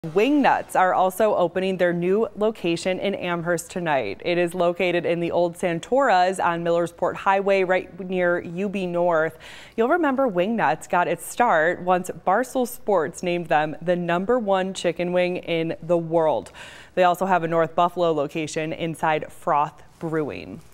Wingnutz are also opening their new location in Amherst tonight. It is located in the old Santora's on Millersport Highway right near UB North. You'll remember Wingnutz got its start once Barstool Sports named them the #1 chicken wing in the world. They also have a North Buffalo location inside Froth Brewing.